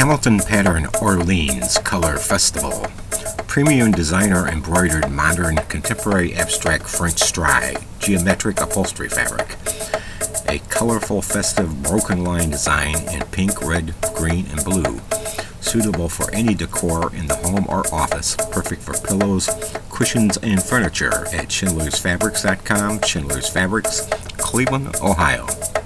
Hamilton Pattern Orleans Color Festival. Premium designer embroidered modern contemporary abstract French stride geometric upholstery fabric. A colorful festive broken line design in pink, red, green, and blue. Suitable for any decor in the home or office. Perfect for pillows, cushions, and furniture at schindlersfabrics.com. Schindler's Fabrics, Cleveland, Ohio.